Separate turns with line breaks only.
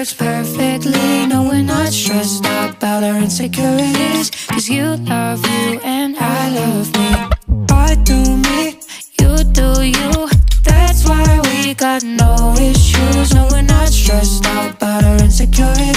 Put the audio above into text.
works perfectly. No, we're not stressed out about our insecurities, 'cause you love you and I love me. I do me, you do you. That's why we got no issues. No, we're not stressed out about our insecurities.